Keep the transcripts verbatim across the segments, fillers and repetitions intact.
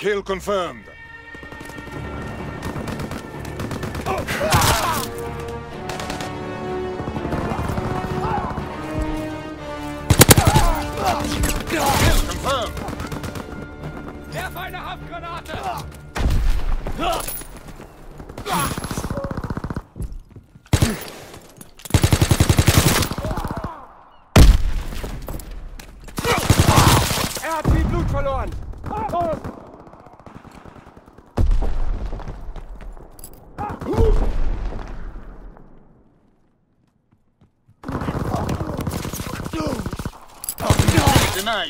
Kill confirmed. Kill confirmed. Werf eine Haftgranate! Er hat viel Blut verloren! Denied.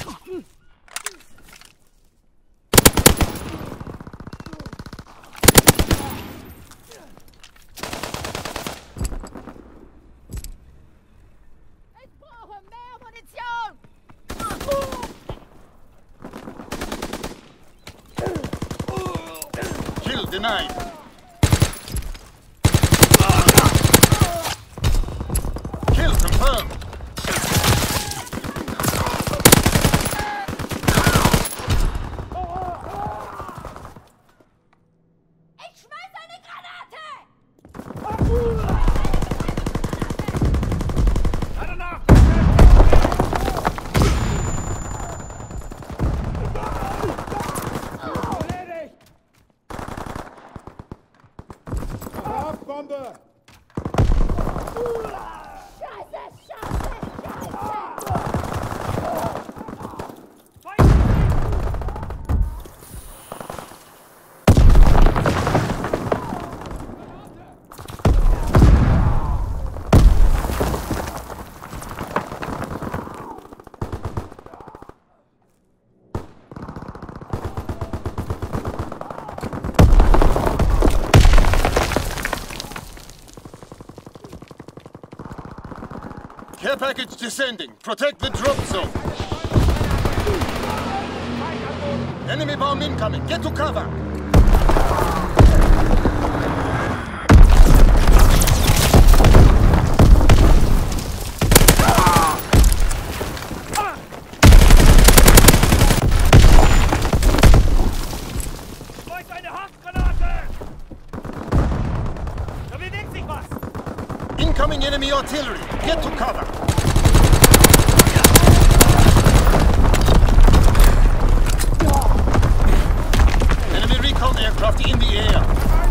Ich brauche mehr Munition! Kill denied. Kill confirmed. Ich schmeiß eine Granate! Danach! Erledigt! Bombe! Scheiße, Scheiße, Scheiße! Care package descending. Protect the drop zone. Enemy bomb incoming. Get to cover. Schmeiß eine Haftgranate! Da bewegt sich was! Incoming enemy artillery. Get to cover. Enemy recon aircraft in the air.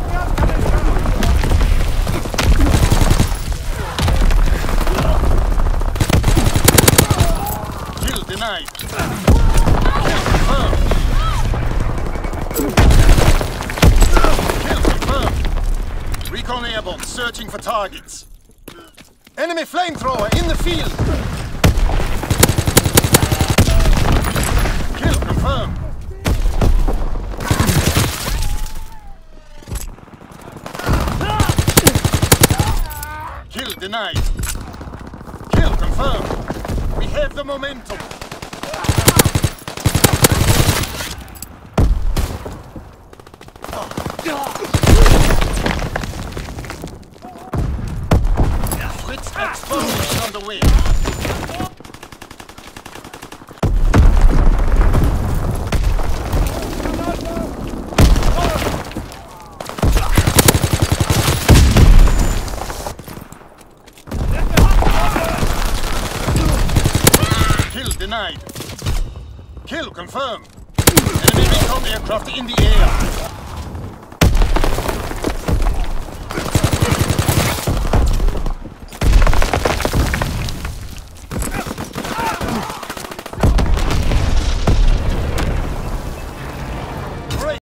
Kill denied. Kill confirmed. Kill confirmed. Recon airborne searching for targets. Enemy flamethrower in the field! Kill confirmed. Kill denied. Kill confirmed. We have the momentum. Fritz explosion on the way. Kill denied. Kill confirmed. Enemy recon aircraft in the air.